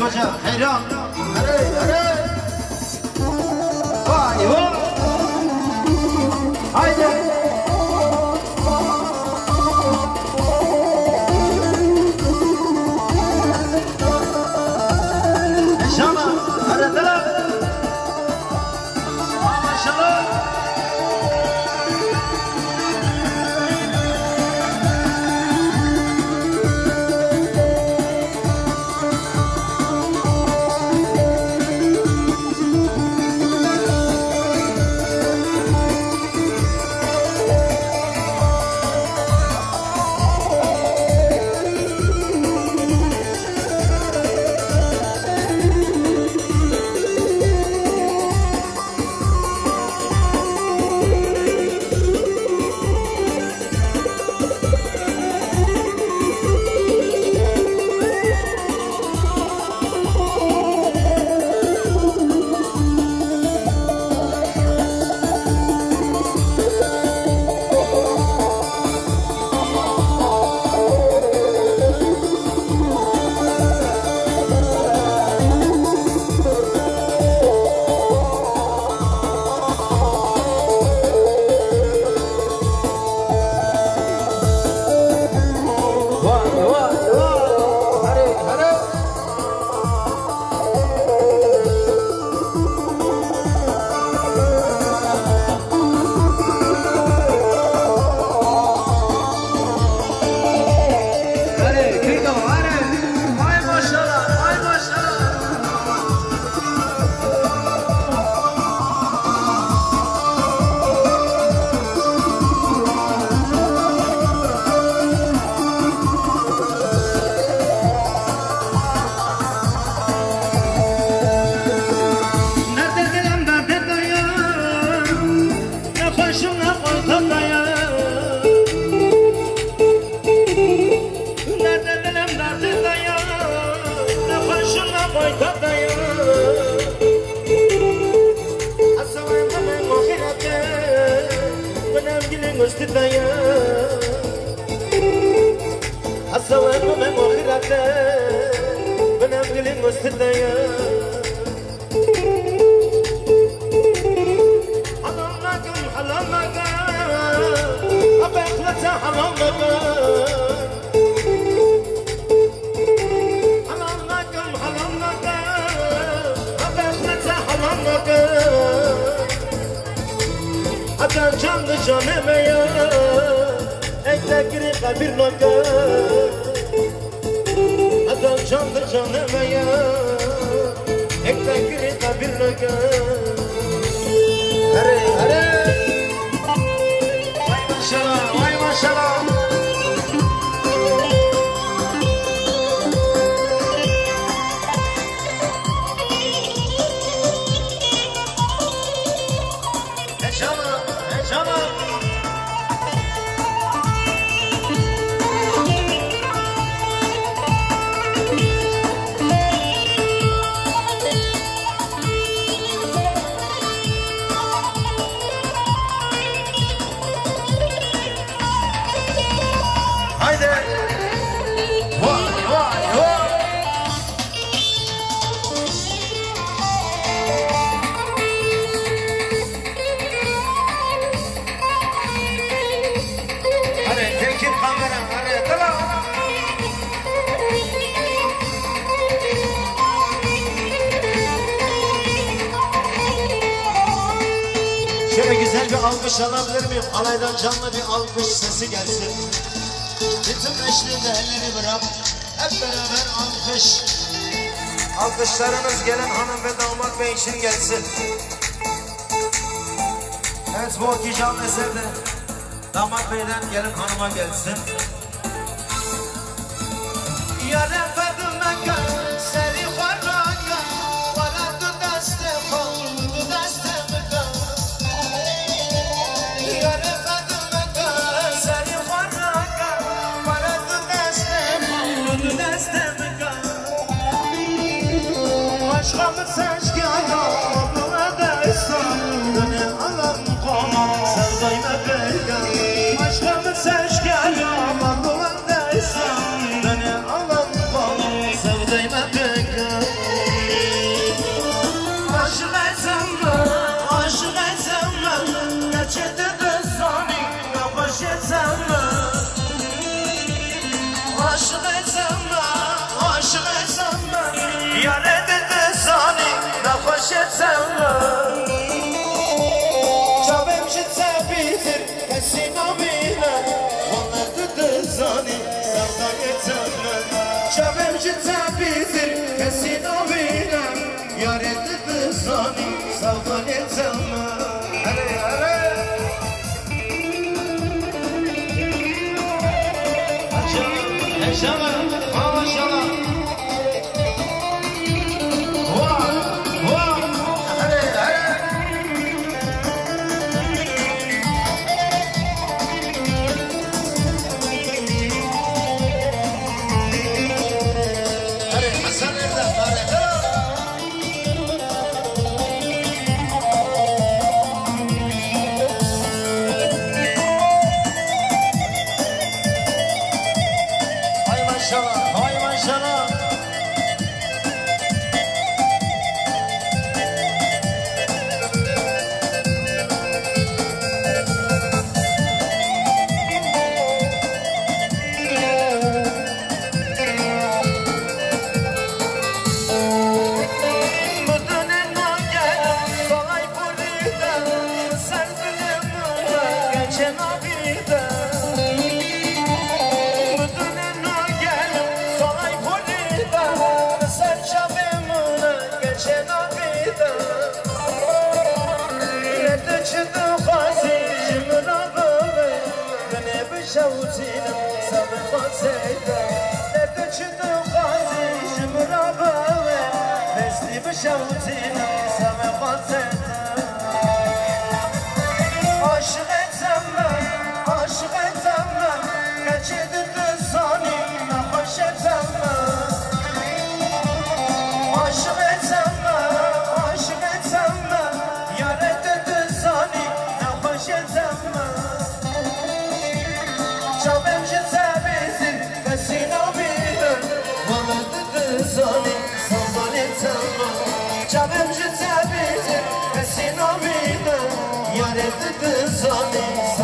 کجا حیران اره وای وای haydi Şama arada maşallah Şöyle güzel bir alkış alabilir miyim? Alaydan canlı bir alkış sesi gelsin. Bütün eşliğinde elleri bırak. Hep beraber alkış. Alkışlarınız gelen hanım ve damat bey için gelsin. Evet, bu okuyacağım eserde damat beyden gelin hanıma gelsin. Ya Rabbim seni farraga wala tu tastakal tu tastakal Ya Rabbim seni farraga wala tu tastakal tu tastakal Aşka mı seçkaya buna da İstanbul'u alam koma sevdayma belga Aşka mı seçkaya جتا بیزیر کسی نبینم یارت دزانی سوالتم هره هره Yaşama, maşallah. Vay, vay, hadi, hadi. Hadi, Hasan nerede? Hadi. Hay maşallah. شوتينا سبقت سيدا لتجد قاسي شمرابا بسلي بشوتينا سبقت سيدا عاشقت زمان عاشقت زمان كجد الثاني نخشت زمان عاشقت زمان عاشقت زمان يا ريت الثاني نخشت زمان شبم جتابيزي بسينا بيدن ولد دزاني صبالي تما شبم جتابيزي بسينا بيدن يا ريت دزاني